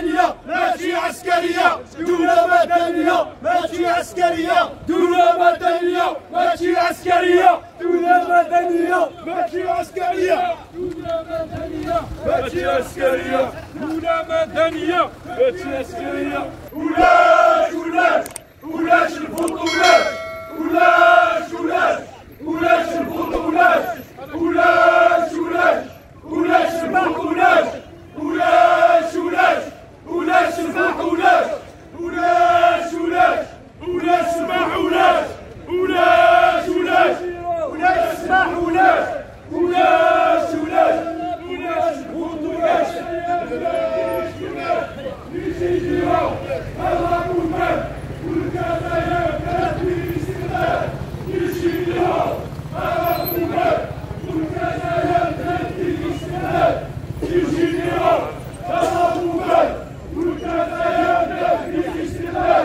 مدنية ماشي عسكرية، دولة مدنية ماشي عسكرية، دولة مدنية ماشي عسكرية، دولة مدنية ماشي عسكرية، دولة مدنية ماشي عسكرية، دولة مدنية ماشي عسكرية. ولاش ولاش ولاش البطولات، ولاش ولاش ولاش البطولات، ولاش ولاش ولاش البطولات، ولاش ولاش ولاش البطولات، ولاش ولاش ولاش المعونات، ولاش ولاش ولاش المعونات، ولاش ولاش ولاش البطولات، ولاش ولاش نسيتها الرقمات والكفايات في الاستقلال، نسيتها الرقمات والكفايات في الاستقلال، نسيتها الرقمات والكفايات في الاستقلال.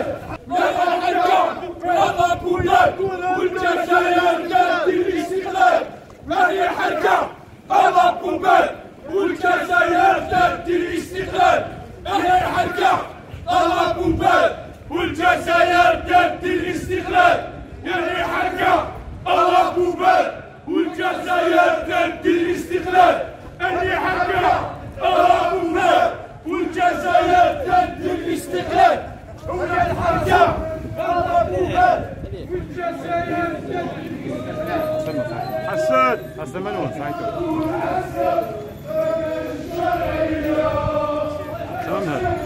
هذه حركة الرقمات والجزائر تأتي الاستقلال، هذه حركة الرقمات والجزائر تأتي الاستقلال، هذه حركة الرقمات والجزائر تأتي الاستقلال، هذه حركة الرقمات والجزائر تأتي الاستقلال، هذه الحركة الرقمات والجزائر تأتي الاستقلال. حسن منون ساعتها تمام هذا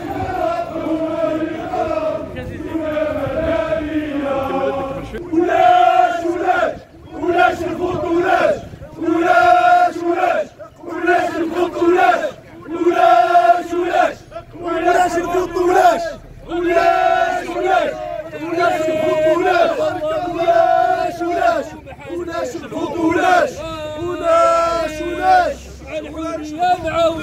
ولاش ولاش ولاش البطولات، ولاش ولاش ولاش البطولات، ولاش ولاش ولاش البطولات، ولاش ولاش ولاش البطولات، ولاش ولاش ولاش البطولات، ولاش ولاش الحرية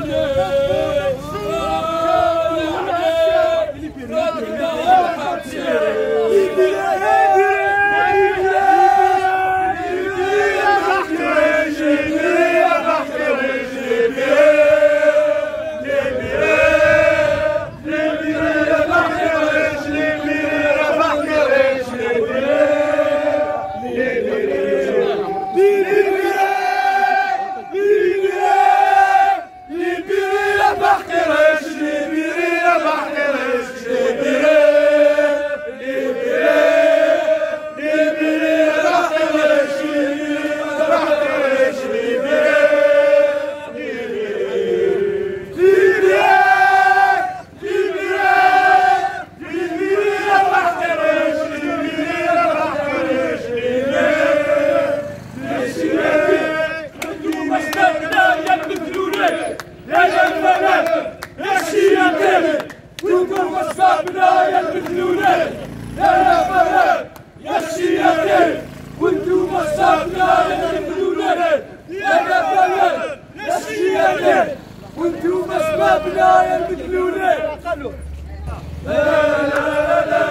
وانتم اسبابنا يا المجنونين. لا لا لا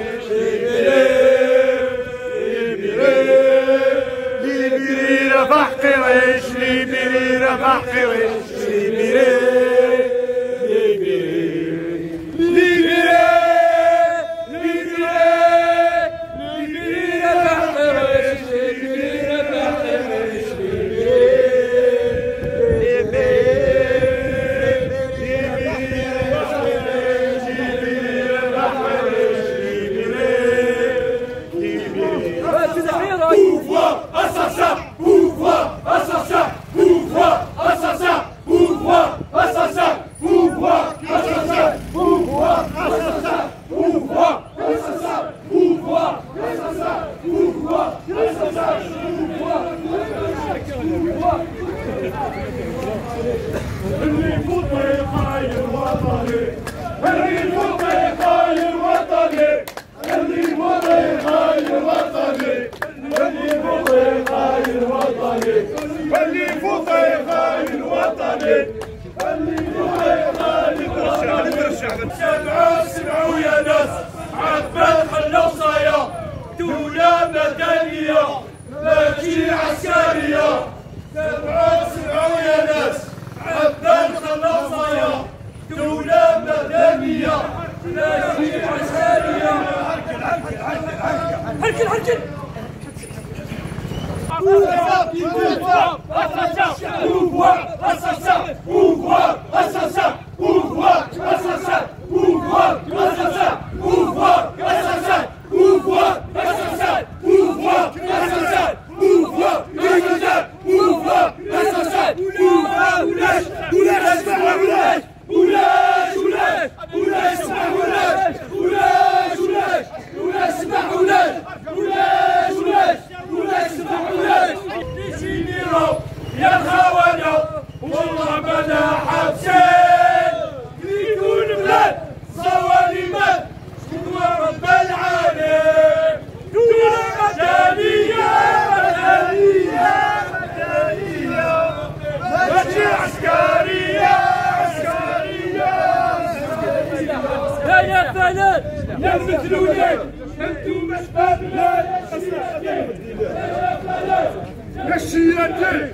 رفح هركل يا خوانا والله بنا حبسين في كل بلاد ظوالمات شكوى رب العالم دولة مدنية ماشي عسكرية يا فنان يا المثلولين انتم اسباب بلاد يا الشياتين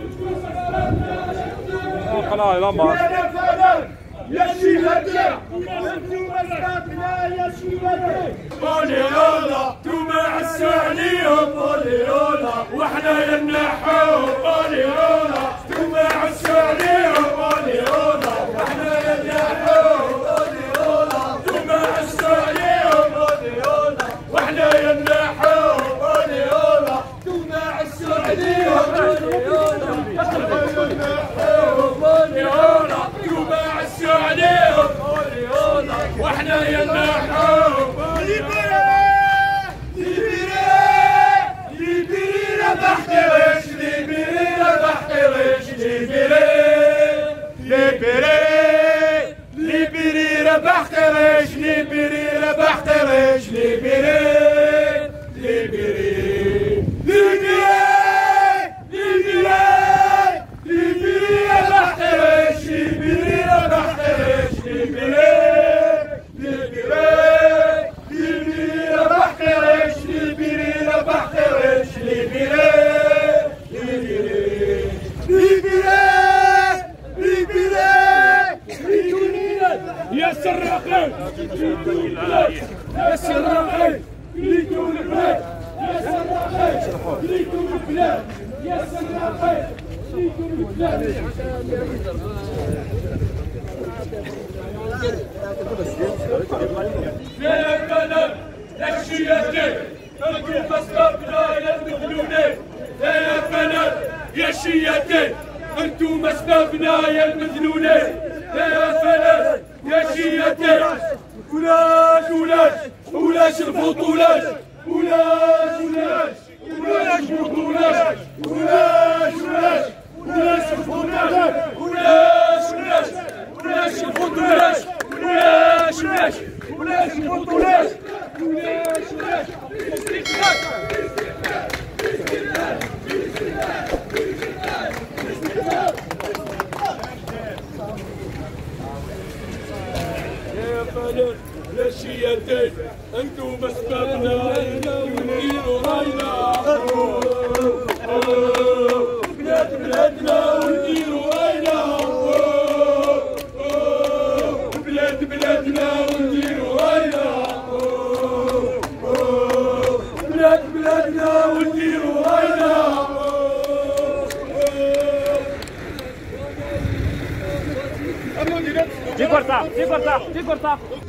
خلاص لما يا شيلتي انتم اسبابنا يا شيلتي بوليولا توما عسانيهم بوليولا واحنا ينحوهم بوليولا توما عسانيهم بوليولا واحنا ينحوهم بوليولا توما عسانيهم بوليولا واحنا ينحوهم بوليولا توما عسانيهم بوليولا واحنا ينحوهم ليبيري بحترش يا السراقين يا السراقين ليكوا البلاد يا السراقين ليكوا البلاد يا السراقين ليكوا البلاد يا البلد يا الشياتين انتم اسبابنا يا المثلولين يا البلد يا الشياتين انتم اسبابنا يا المثلولين يا فلاس يا شياتين ولاش البطولات ولاش البطولات ولاش البطولات ولاش البطولات يا شياتين انتم اسبابنا ونديروا راينا بلادنا ونديروا راينا بلادنا ونديروا راينا بلادنا ونديروا راينا Ti cortar.